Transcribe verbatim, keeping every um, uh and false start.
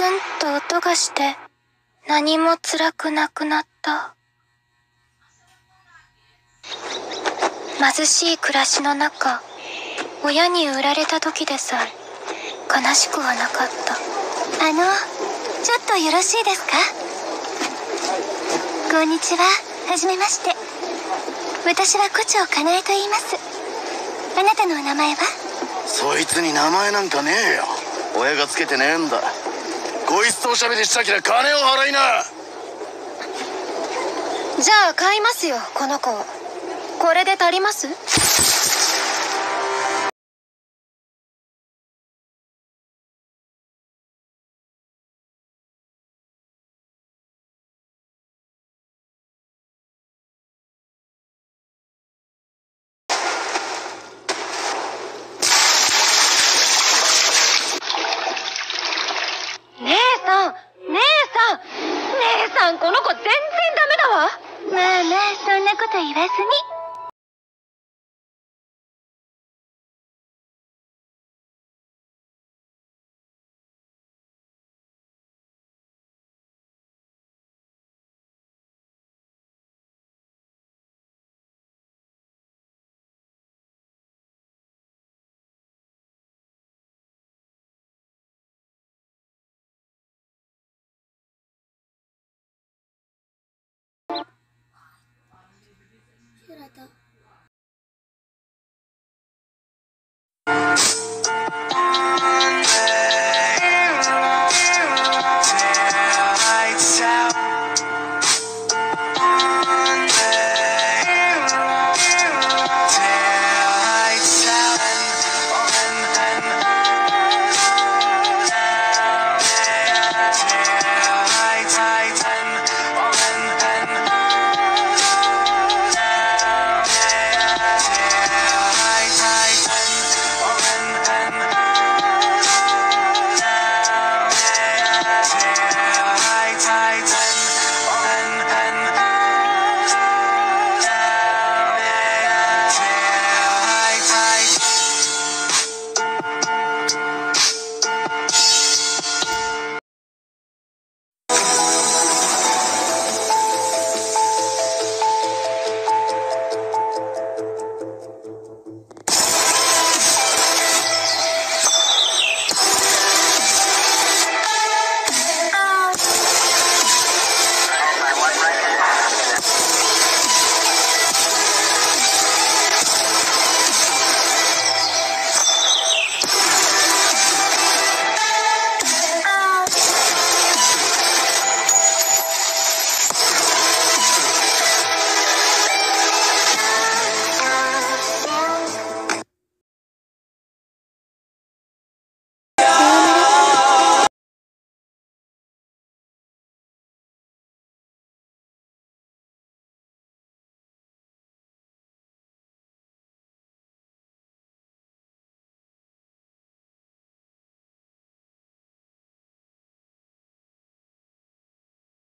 ンと音がして何も辛くなくなった。貧しい暮らしの中、親に売られた時でさえ悲しくはなかった。 あの、ちょっとよろしいですか？こんにちは、はじめまして。私は胡蝶かなえと言います。あなたのお名前は？ そいつに名前なんかねえよ。親がつけてねえんだ。こいつとおしゃべりしたきゃ金を払いな。 じゃあ買いますよ、この子を。これで足ります？姉さん、姉さん、姉さん、この子全然ダメだわ。 まあまあ、そんなこと言わずに。 ひらた。